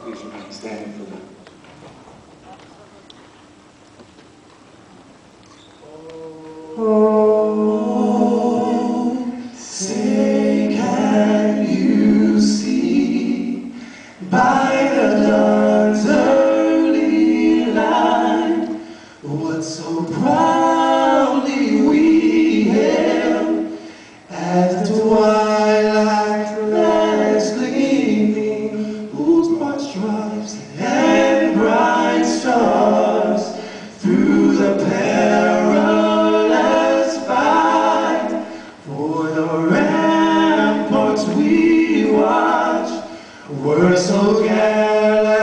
Please remain standing for that. Oh, say can you see by the dawn's early light what so proudly we hailed as the twilight flags gleaming, whose broad stripes and bright stars through the perilous fight for the ramparts we watch were so gallant.